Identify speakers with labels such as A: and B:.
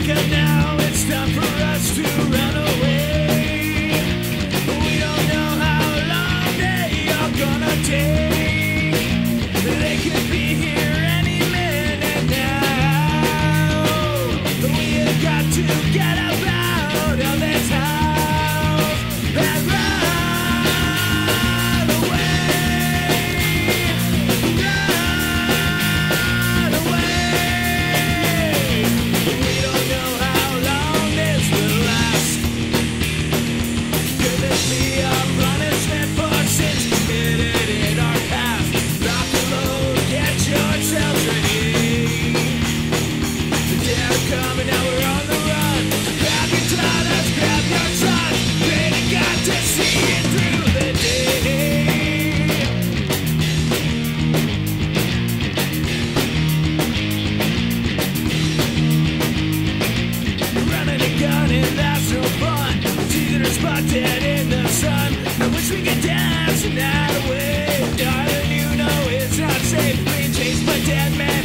A: wake up now, it's time for us to run away. We don't know how long they are gonna take. They could be here any minute now. We have got to get up out of this house and run away. Run away. We don't know how long this will last. Could this be a punishment for sins committed in our past? Rock the load, get yourselves ready. The day are coming, now we're on the run. Grab your dollars, grab your trust. Pray to God to see it through the day. Running a gun and that's no fun. Teeth are spotted in the sun. I wish we could dance the night away. Darling, you know it's not safe being chased by dead men